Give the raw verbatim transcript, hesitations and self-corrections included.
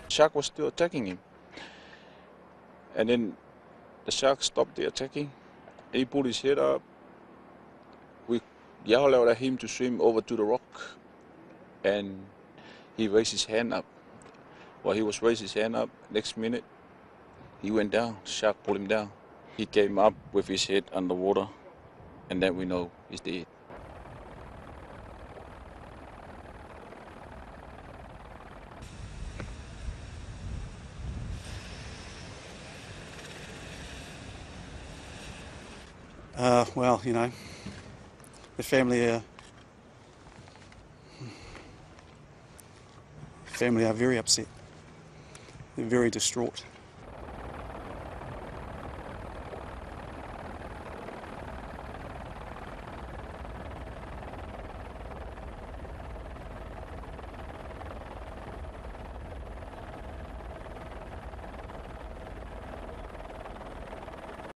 Shark was still attacking him. And then the shark stopped the attacking. He pulled his head up. We yelled out at him to swim over to the rock. And he raised his hand up. While he was raising his hand up, next minute, he went down. The shark pulled him down. He came up with his head underwater, and then we know he's dead. Uh, well, you know, the family are family are very upset. They're very distraught.